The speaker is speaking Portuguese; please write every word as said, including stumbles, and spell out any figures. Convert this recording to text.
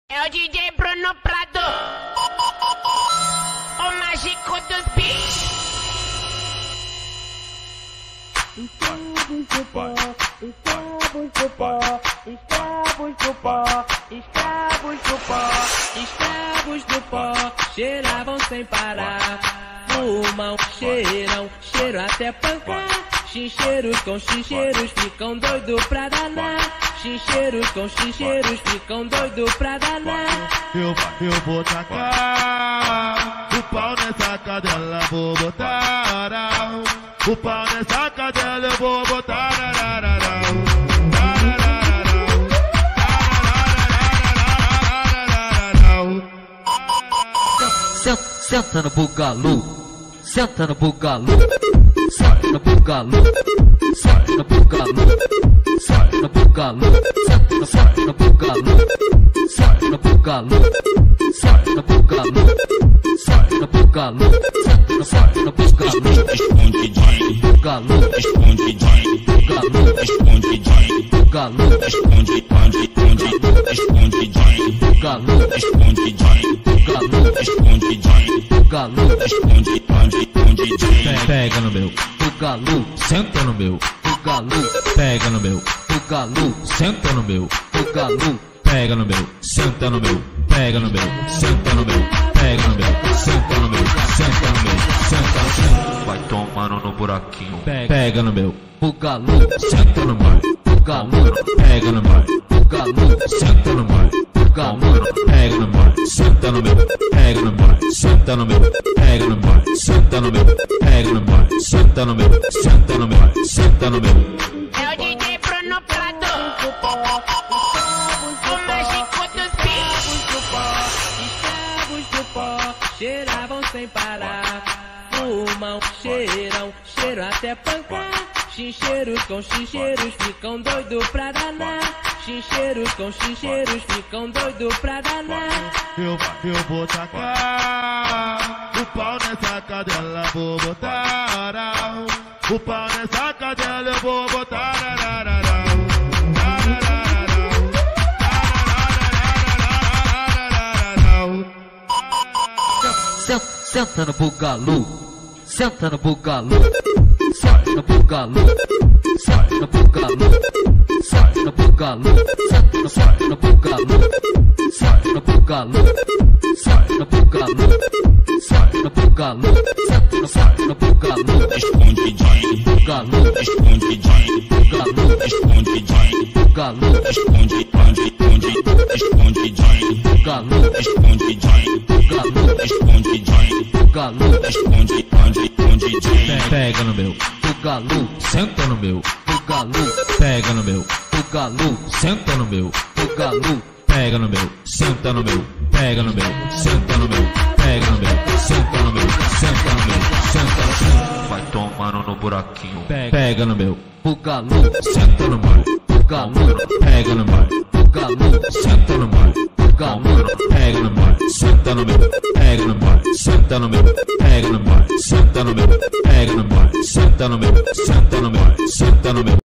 É o D J Bruno Prado, o mágico dos beats. Estamos no pó, estamos no pó, estamos no pó, estamos no pó, estamos no pó, cheiravam sem parar, fumam, cheiram, cheiro até pancar, chincheiros com chincheiros ficam doido pra danar. Chincheiros com chincheiros ficam doido pra danar. Eu, eu vou tacar o pau nessa cadela, vou botar o pau nessa cadela, eu vou botar. Senta no bugalu, senta no bugalu, senta no bugalu, senta no bugalu, senta no bugalu, senta no senta no bugalu, senta no bugalu, senta no bugalu, senta no bugalu, senta no senta no bugalu, Esconde Johnny, bugalu, esconde Johnny, bugalu, esconde Johnny, bugalu, esconde, esconde, esconde, esconde Johnny, bugalu, esconde Johnny, bugalu, esconde Johnny, bugalu, esconde, esconde, esconde Johnny. Pega no meu, bugalu, senta no meu, bugalu, pega no meu, bugalu, senta no meu, bugalu, pega no meu, senta no meu, pega no meu, senta no meu, pega no meu, senta no meu, senta no meu, senta no meu, Vai tomando no buraquinho. pega, pega no meu, bugalu, senta no meu, bugalu, pega no meu, bugalu, senta no meu, bugalu, pega no meu, senta no meu, pega no meu, senta no meu, pega no meu, senta no meu, pega no meu, senta no meu, senta no meu, senta no meu. É o D J Bruno Prado, o mágico dos beats. Estamos no pó, cheiravam sem parar, fumam, cheiram, cheiro até pancar. Chincheiros com chincheiros ficam doido pra danar. Chincheiros com chincheiros ficam doido pra danar. Eu, eu vou tacar o pau nessa cadela, vou botar o pau nessa cadela, eu vou botar. senta, senta no bugalu, senta no bugalu, senta no bugalu, senta no bugalu, senta no bugalu, senta no senta no bugalu, senta no bugalu, senta no bugalu, senta no bugalu, senta no senta no bugalu, Esconde Johnny, bugalu, esconde Johnny, bugalu, esconde Johnny, bugalu, esconde, esconde, esconde, esconde Johnny, bugalu, esconde Johnny, bugalu, esconde Johnny, bugalu, esconde, esconde, esconde Johnny. Pega no meu, bugalu, senta no meu, bugalu, pega no meu, bugalu, senta no meu, bugalu, pega no meu, senta no meu, pega no meu, senta no meu, pega no meu, senta no meu, senta no meu, senta no meu, Vai tomando no buraquinho. pega, pega no meu, bugalu, senta no meu, bugalu, pega no meu, bugalu, senta no meu, bugalu, pega no meu, senta no meu, pega no meu, senta no meu, pega no meu, senta no meu, pega no meu, senta no meu, senta no meu, senta no meu.